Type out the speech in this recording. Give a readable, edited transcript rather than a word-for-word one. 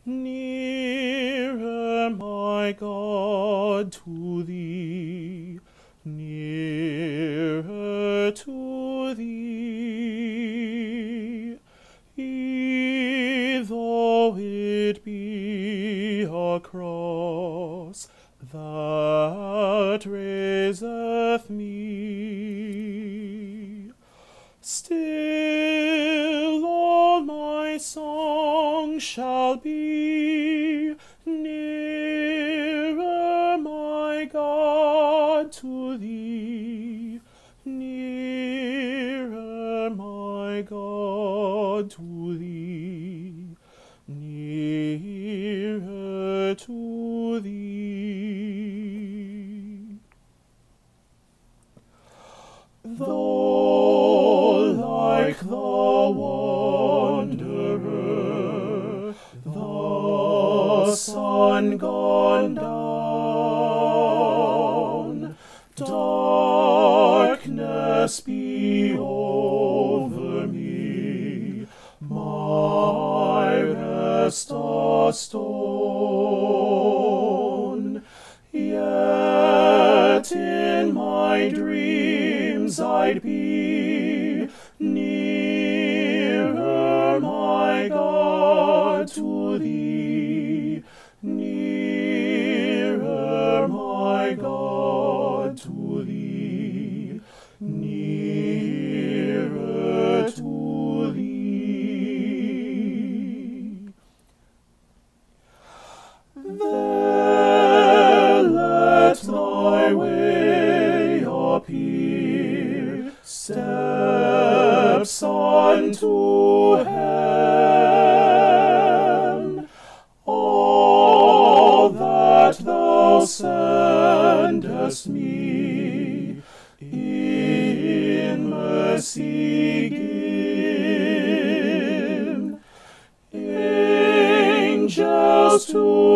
Nearer, my God, to thee, nearer to thee, though it be a cross that raiseth me. Still all my song shall be, nearer, my God, to thee, nearer, my God, to thee, nearer to thee. Though like the wanderer, the sun gone down, darkness be over me, my rest a stone, yet in my dreams I'd be nearer, my God, to thee, nearer, my God, to thee, nearer to thee. There let thy way appear, steps unto heaven. All that thou sendest me, in mercy given. Angels to